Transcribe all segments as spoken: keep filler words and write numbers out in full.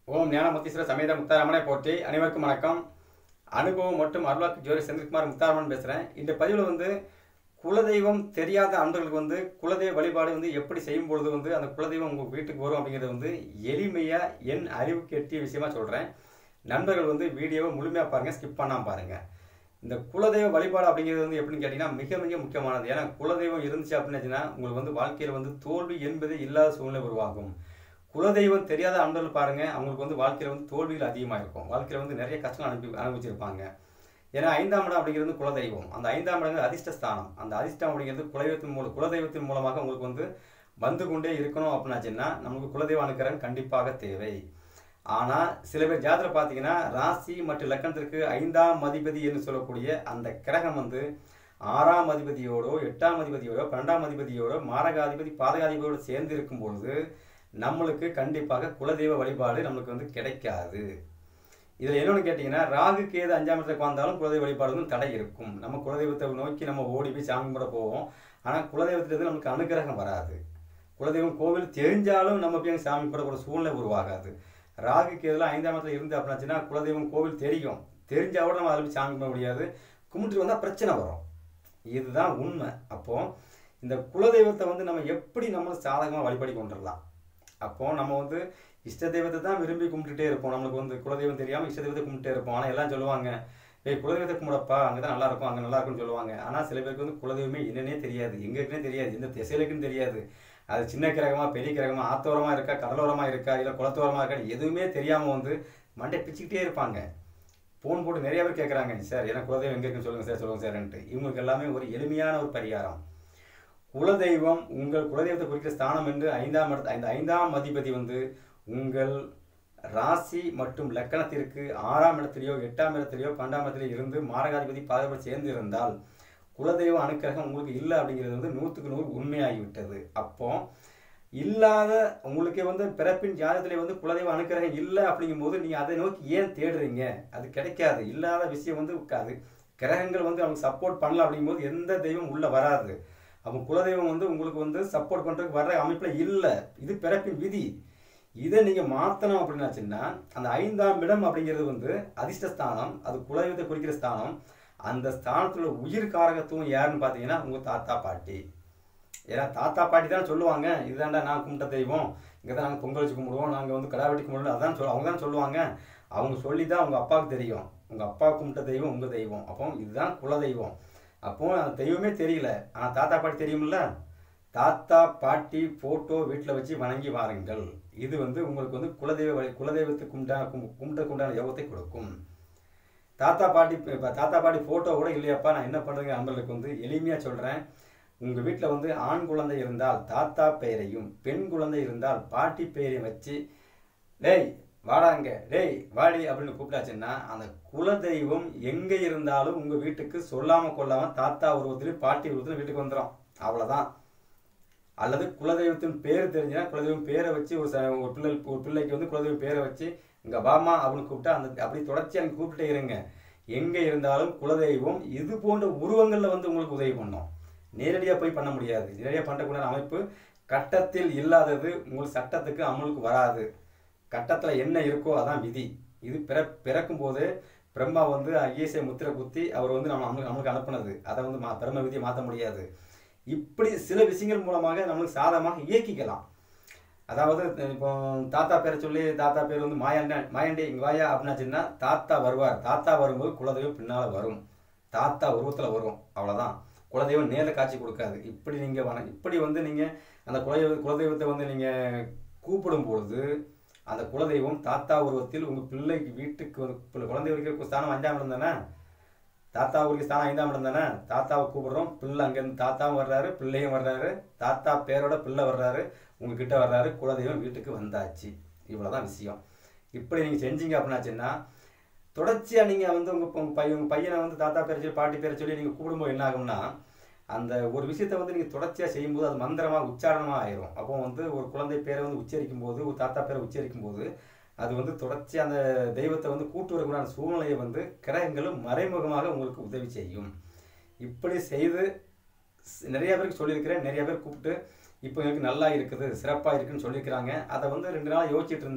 ஓம் ஞானமுத்தீஸ்வர சமேத முத்தாரமனை போற்றி. அனைவருக்கும் வணக்கம். அனுபவம் மற்றும் அருளாக்கு ஜோதி செந்தில்குமார் முத்தாரமன் பேசுகிறேன். இந்த பதிவில் வந்து குலதெய்வம் தெரியாத அன்பர்களுக்கு வந்து குலதெய்வ வழிபாடு வந்து எப்படி செய்யும் பொழுது வந்து அந்த குலதெய்வம் உங்கள் வீட்டுக்கு வரும் அப்படிங்கிறது வந்து எளிமையாக என் அறிவுக்கு எட்டிய விஷயமா சொல்கிறேன். நண்பர்கள் வந்து வீடியோவை முழுமையாக பாருங்கள், ஸ்கிப் பண்ணாமல் பாருங்கள். இந்த குலதெய்வ வழிபாடு அப்படிங்கிறது வந்து எப்படின்னு கேட்டிங்கன்னா மிக மிக முக்கியமானது. ஏன்னா குலதெய்வம் இருந்துச்சு அப்படின்னாச்சுன்னா உங்களுக்கு வந்து வாழ்க்கையில் வந்து தோல்வி என்பது இல்லாத சூழ்நிலை உருவாகும். குலதெய்வம் தெரியாத அன்பர்கள் பாருங்க, அவங்களுக்கு வந்து வாழ்க்கையில் வந்து தோல்விகள் அதிகமாக இருக்கும். வாழ்க்கையில் வந்து நிறைய கஷ்டம் அனுப்பி அனுபவிச்சிருப்பாங்க. ஏன்னா ஐந்தாம் இடம் அப்படிங்கிறது குலதெய்வம். அந்த ஐந்தாம் இடங்கிறது அதிர்ஷ்டஸ்தானம். அந்த அதிர்ஷ்டம் அப்படிங்கிறது குலதெய்வத்தின் மூலம் குலதெய்வத்தின் மூலமாக உங்களுக்கு வந்து வந்து கொண்டே இருக்கணும் அப்படின்னாச்சுன்னா நமக்கு குலதெய்வ அனுக்கிரகம் கண்டிப்பாக தேவை. ஆனால் சில பேர் ஜாதகம் பார்த்தீங்கன்னா ராசி மற்றும் லக்கணத்திற்கு ஐந்தாம் அதிபதி என்று சொல்லக்கூடிய அந்த கிரகம் வந்து ஆறாம் அதிபதியோடோ எட்டாம் அதிபதியோடோ பன்னெண்டாம் அதிபதியோடோ மாரகாதிபதி பாதகாதிபதியோடு சேர்ந்து இருக்கும் பொழுது நம்மளுக்கு கண்டிப்பாக குலதெய்வ வழிபாடு நம்மளுக்கு வந்து கிடைக்காது. இதில் என்னென்னு கேட்டிங்கன்னா ராகு கேது அஞ்சாம் இடத்துக்கு வந்தாலும் குலதெய்வ வழிபாடு வந்து தடை இருக்கும். நம்ம குலதெய்வத்தை நோக்கி நம்ம ஓடி போய் சாமி கும்பிட போவோம். ஆனால் குலதெய்வத்திலிருந்து நமக்கு அனுகிரகம் வராது. குலதெய்வம் கோவில் தெரிஞ்சாலும் நம்ம போய் சாமி கும்பிடக்கூடிய சூழ்நிலை உருவாகாது. ராகு கேதுல ஐந்தாம் இடத்துல இருந்து அப்படின்னாச்சுன்னா குலதெய்வம் கோவில் தெரியும், தெரிஞ்சால் கூட நம்ம அதில் போய் சாமி கும்பிட முடியாது. கும்பிட்டு வந்தால் பிரச்சனை வரும். இதுதான் உண்மை. அப்போ இந்த குலதெய்வத்தை வந்து நம்ம எப்படி நம்ம சாதகமாக வழிபடி கொண்டுடலாம். அப்போ நம்ம வந்து இஷ்ட தெய்வத்தை தான் விரும்பி கும்பிட்டுட்டே இருப்போம். நம்மளுக்கு வந்து குலதெய்வம் தெரியாமல் இஷ்ட தெய்வத்தை கும்பிட்டே இருப்போம். ஆனால் எல்லாம் சொல்லுவாங்க, ஏய் குலதெய்வத்தை கும்பிடப்பா, அங்கே தான் நல்லா இருக்கும், அங்கே நல்லா இருக்கும்னு சொல்லுவாங்க. ஆனால் சில பேருக்கு வந்து குலதெய்வமே என்னன்னே தெரியாது, எங்கே இருக்குன்னே தெரியாது, எந்த திசையிலுக்குன்னு தெரியாது. அது சின்ன கிரகமா பெரிய கிரகமா ஆத்தோரமாக இருக்கா கடலோரமாக இருக்கா இல்லை குளத்தோரமாக இருக்கா எதுவுமே தெரியாமல் வந்து மண்டை பிச்சுக்கிட்டே இருப்பாங்க. ஃபோன் போட்டு நிறைய பேர் கேட்குறாங்க, சார் எனக்கு குலதெய்வம் எங்கே இருக்குன்னு சொல்லுங்கள் சார் சொல்லுங்கள் சார்ன்ட்டு. இவங்களுக்கு எல்லாமே ஒரு எளிமையான ஒரு பரிகாரம். குலதெய்வம் உங்கள் குலதெய்வத்தை குறிக்கிற ஸ்தானம் என்று ஐந்தாம் இடத்து இந்த ஐந்தாம் அதிபதி வந்து உங்கள் ராசி மற்றும் லக்கணத்திற்கு ஆறாம் இடத்திலேயோ எட்டாம் இடத்திலேயோ பன்னெண்டாம் இடத்திலேயோ இருந்து மாரகாதிபதி பாதகம் சேர்ந்து இருந்தால் குலதெய்வ அனுக்கிரகம் உங்களுக்கு இல்லை அப்படிங்கிறது வந்து நூற்றுக்கு நூறு உண்மையாகிவிட்டது. அப்போ இல்லாத உங்களுக்கே வந்து பிறப்பின் ஜாதகத்திலே வந்து குலதெய்வ அனுக்கிரகம் இல்லை அப்படிங்கும் போது நீங்கள் அதை நோக்கி ஏன் தேடுறீங்க? அது கிடைக்காது. இல்லாத விஷயம் வந்து அது கிரகங்கள் வந்து அவங்க சப்போர்ட் பண்ணல அப்படிங்கும்போது எந்த தெய்வம் உள்ளே வராது. அப்போ குலதெய்வம் வந்து உங்களுக்கு வந்து சப்போர்ட் பண்ணுறதுக்கு வர்ற அமைப்பில் இல்லை. இது பிறப்பின் விதி. இதை நீங்கள் மாற்றணும் அப்படின்னாச்சுன்னா அந்த ஐந்தாம் இடம் அப்படிங்கிறது வந்து அதிர்ஷ்டஸ்தானம், அது குலதெய்வத்தை குறிக்கிற ஸ்தானம். அந்த ஸ்தானத்தில் உயிர் காரகத்துவம் யாருன்னு பார்த்தீங்கன்னா உங்கள் தாத்தா பாட்டி. ஏன்னா தாத்தா பாட்டி தான் சொல்லுவாங்க, இதுதான்டா நான் கும்பிட்ட தெய்வம், இங்கே தான் நாங்கள் பொங்கல் வச்சு கும்பிடுவோம், நாங்கள் வந்து கடா வெட்டி கும்பிடுவோம், அதான் சொல் அவங்க தான் சொல்லுவாங்க. அவங்க சொல்லி தான் உங்கள் அப்பாவுக்கு தெரியும், உங்கள் அப்பா கும்பிட்ட தெய்வம் உங்கள் தெய்வம். அப்போ இதுதான் குலதெய்வம். அப்போ அந்த தெய்வமே தெரியல, ஆனால் தாத்தா பாட்டி தெரியுமில்ல. தாத்தா பாட்டி ஃபோட்டோ வீட்டில் வச்சு வணங்கி வாருங்கள். இது வந்து உங்களுக்கு வந்து குலதெய்வ வழி குலதெய்வத்துக்கு கும்பிட்டான கும்பிட்டுக்கு உண்டான யோகத்தை கொடுக்கும். தாத்தா பாட்டி இப்போ தாத்தா பாட்டி ஃபோட்டோ கூட இல்லையாப்பா, நான் என்ன பண்ணுறேங்க நண்பர்களுக்கு வந்து எளிமையாக சொல்கிறேன். உங்கள் வீட்டில் வந்து ஆண் குழந்தை இருந்தால் தாத்தா பெயரையும் பெண் குழந்தை இருந்தால் பாட்டி பெயரையும் வச்சு டேய் வாடாங்க டேய் வாடி அப்படின்னு கூப்பிட்டாச்சுன்னா அந்த குலதெய்வம் எங்கே இருந்தாலும் உங்கள் வீட்டுக்கு சொல்லாமல் கொள்ளாமல் தாத்தா உருவத்திலும் பாட்டி உருவத்திலும் வீட்டுக்கு வந்துடும். அவ்வளோதான். அல்லது குலதெய்வத்தின் பேர் தெரிஞ்சுன்னா குலதெய்வம் பேரை வச்சு ஒரு ஒரு பிள்ளை ஒரு பிள்ளைக்கு வந்து குலதெய்வம் பேரை வச்சு இங்கே பாமா அப்படின்னு கூப்பிட்டா அந்த அப்படி தொடர்ச்சி அங்கே கூப்பிட்டே இருங்க. எங்கே இருந்தாலும் குலதெய்வம் இது போன்ற உருவங்களில் வந்து உங்களுக்கு உதவி பண்ணும். நேரடியாக போய் பண்ண முடியாது. நேரடியாக பண்ணக்கூடிய அமைப்பு கட்டத்தில் இல்லாதது உங்களுக்கு சட்டத்துக்கு அமலுக்கு வராது. கட்டத்தில் என்ன இருக்கோ அதான் விதி. இது பிற பிறக்கும் போது பிரம்மா வந்து ஐஎஸ்ஐ முத்திரை குத்தி அவர் வந்து நம்ம நம்மளுக்கு நம்மளுக்கு அனுப்புனது. அதை வந்து மா பிரம்ம விதியை மாற்ற முடியாது. இப்படி சில விஷயங்கள் மூலமாக நம்மளுக்கு சாதகமாக இயக்கிக்கலாம். அதாவது இப்போ தாத்தா பேரை சொல்லி தாத்தா பேர் வந்து மாயாண்ட மாயாண்டி இங்கே வாயா அப்படின்னாச்சுன்னா தாத்தா வருவார். தாத்தா வரும்போது குலதெய்வம் பின்னால் வரும், தாத்தா உருவத்தில் வரும். அவ்வளோதான். குலதெய்வம் நேரில் காட்சி கொடுக்காது. இப்படி நீங்கள் வன இப்படி வந்து நீங்கள் அந்த குலதெய்வ குலதெய்வத்தை வந்து நீங்கள் கூப்பிடும் பொழுது அந்த குலதெய்வம் தாத்தா உருவத்தில் உங்கள் பிள்ளைக்கு வீட்டுக்கு வந்து குழந்தை வைக்கிற ஸ்தானம் அஞ்சாம் இடம் தானே, தாத்தா உருவ ஸ்தானம் ஐந்தாம் இடம் தானே. தாத்தாவை கூப்பிடுறோம், பிள்ளை அங்கேருந்து தாத்தாவும் வர்றாரு பிள்ளையும் வர்றாரு, தாத்தா பேரோட பிள்ளை வர்றாரு, உங்ககிட்ட வர்றாரு, குலதெய்வம் வீட்டுக்கு வந்தாச்சு. இவ்வளோதான் விஷயம். இப்படி நீங்கள் செஞ்சீங்க அப்படின்னாச்சுன்னா தொடர்ச்சியாக நீங்கள் வந்து உங்கள் உங்கள் பையன் உங்கள் பையனை வந்து தாத்தா பேரை சொல்லி பாட்டி பேரை சொல்லி நீங்கள் கூப்பிடும்போது என்ன ஆகும்னா அந்த ஒரு விஷயத்தை வந்து நீங்கள் தொடர்ச்சியாக செய்யும்போது அது மந்திரமாக உச்சாரணமாக ஆயிரும். அப்போ வந்து ஒரு குழந்தை பேரை வந்து உச்சரிக்கும் போது ஒரு தாத்தா பேரை உச்சரிக்கும் போது அது வந்து தொடர்ச்சி அந்த தெய்வத்தை வந்து கூட்டு வரக்கூடிய சூழ்நிலையை வந்து கிரகங்களும் மறைமுகமாக உங்களுக்கு உதவி செய்யும். இப்படி செய்து நிறைய பேருக்கு சொல்லியிருக்கிறேன். நிறைய பேர் கூப்பிட்டு இப்போ எனக்கு நல்லா இருக்குது சிறப்பாக இருக்குன்னு சொல்லியிருக்கிறாங்க. அதை வந்து ரெண்டு நாள் யோசிச்சுட்டு இருந்தேன்.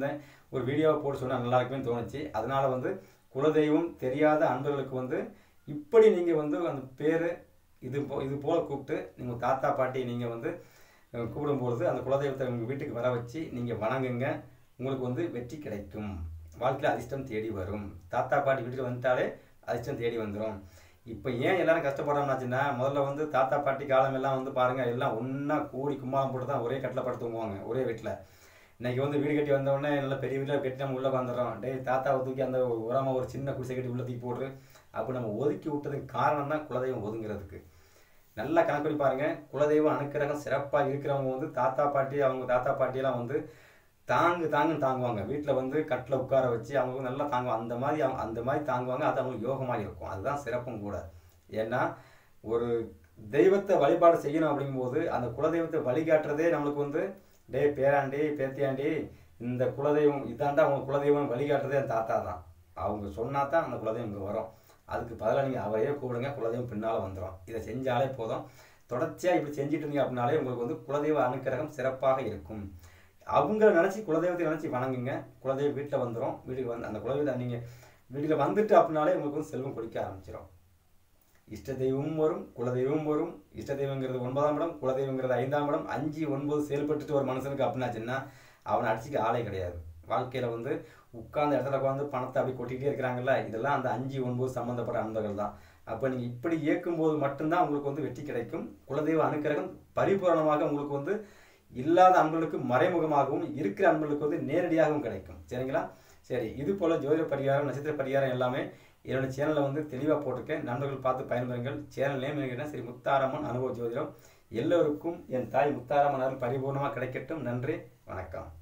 ஒரு வீடியோவை போட்டு சொன்னால் நல்லா இருக்குன்னு தோணுச்சு. அதனால வந்து குலதெய்வம் தெரியாத அன்பர்களுக்கு வந்து இப்படி நீங்கள் வந்து அந்த பேர் இது போ இது போல் கூப்பிட்டு நீங்கள் தாத்தா பாட்டி நீங்கள் வந்து கூப்பிடும்பொழுது அந்த குலதெய்வத்தை உங்கள் வீட்டுக்கு வர வச்சு நீங்கள் வணங்குங்க. உங்களுக்கு வந்து வெற்றி கிடைக்கும். வாழ்க்கையில் அதிர்ஷ்டம் தேடி வரும். தாத்தா பாட்டி வீட்டுக்கு வந்துட்டாலே அதிர்ஷ்டம் தேடி வந்துடும். இப்போ ஏன் எல்லாரும் கஷ்டப்படுறோம்னாச்சுன்னா, முதல்ல வந்து தாத்தா பாட்டி காலம் எல்லாம் வந்து பாருங்கள், எல்லாம் ஒன்றா கூடி கும்மாளம் போட்டு தான் ஒரே கட்டில் படுத்து தூங்குவாங்க ஒரே வீட்டில். இன்றைக்கி வந்து வீடு கட்டி வந்தோடனே நல்லா பெரிய வீட்டில் கட்டி நம்ம உள்ளே வந்துடுறோம். டே தாத்தாவை தூக்கி அந்த உரமாக ஒரு சின்ன குடிசை கட்டி உள்ளே தூக்கி போடுறு. அப்போ நம்ம ஒதுக்கி விட்டதுக்கு காரணம் தான் குலதெய்வம் ஒதுங்கிறதுக்கு. நல்லா கணக்கு பண்ணி பாருங்கள். குலதெய்வம் அனுக்கிரகம் சிறப்பாக இருக்கிறவங்க வந்து தாத்தா பாட்டி அவங்க தாத்தா பாட்டியெல்லாம் வந்து தாங்கு தாங்குன்னு தாங்குவாங்க. வீட்டில் வந்து கட்டில் உட்கார வச்சு அவங்க நல்லா தாங்குவாங்க. அந்த மாதிரி அவங்க அந்த மாதிரி தாங்குவாங்க. அது அவங்களுக்கு யோகமாக இருக்கும். அதுதான் சிறப்பும் கூட. ஏன்னா ஒரு தெய்வத்தை வழிபாடு செய்யணும் அப்படிங்கும்போது அந்த குலதெய்வத்தை வழிகாட்டுறதே நம்மளுக்கு வந்து டே பேராண்டி பேத்தியாண்டி இந்த குலதெய்வம் இதாண்டா அவங்க குலதெய்வம் வழிகாட்டுறதே அந்த தாத்தா தான். அவங்க சொன்னா தான் அந்த குலதெய்வம் இங்கே வரும். அதுக்கு பதிலாக நீங்கள் அவரையே கூப்பிடுங்க, குலதெய்வம் பின்னால் வந்துடும். இதை செஞ்சாலே போதும். தொடர்ச்சியாக இப்படி செஞ்சுட்டு இருந்தீங்க அப்படின்னாலே உங்களுக்கு வந்து குலதெய்வ அனுக்கிரகம் சிறப்பாக இருக்கும். அவங்கள நினச்சி குலதெய்வத்தை நினச்சி வணங்குங்க. குலதெய்வம் வீட்டில் வந்துடும். வீட்டுக்கு வந்து அந்த குலதெய்வத்தை நீங்கள் வீட்டில் வந்துட்டு அப்படின்னாலே உங்களுக்கு வந்து செல்வம் கொடுக்க ஆரம்பிச்சிடும். இஷ்ட தெய்வமும் வரும், குலதெய்வமும் வரும். இஷ்ட தெய்வங்கிறது ஒன்பதாம் இடம், குலதெய்வங்கிறது ஐந்தாம் இடம். அஞ்சு ஒன்பது செயல்பட்டுட்டு ஒரு மனுஷனுக்கு அப்படின்னாச்சுன்னா அவனை அடிச்சுக்க ஆளே கிடையாது. வாழ்க்கையில் வந்து உட்கார்ந்த இடத்துல உட்காந்து பணத்தை அப்படி கொட்டிகிட்டே இருக்கிறாங்கல்ல, இதெல்லாம் அந்த அஞ்சு ஒன்பது சம்மந்தப்பட்ட அன்பர்கள் தான். அப்போ நீங்கள் இப்படி இயக்கும்போது மட்டும்தான் உங்களுக்கு வந்து வெற்றி கிடைக்கும். குலதெய்வ அனுக்கிரகம் பரிபூரணமாக உங்களுக்கு வந்து இல்லாத அன்பர்களுக்கு மறைமுகமாகவும் இருக்கிற அன்பர்களுக்கு வந்து நேரடியாகவும் கிடைக்கும். சரிங்களா? சரி, இது போல் ஜோதிட பரிகாரம் நட்சத்திர பரிகாரம் எல்லாமே என்னோட சேனலில் வந்து தெளிவாக போட்டிருக்கேன். நண்பர்கள் பார்த்து பயன்பெறுங்கள். சேனல் நேம் என்ன? ஸ்ரீ முத்தாரம்மன் அனுபவ ஜோதிடம். எல்லோருக்கும் என் தாய் முத்தாரம்மன் அருள் பரிபூர்ணமாக கிடைக்கட்டும். நன்றி, வணக்கம்.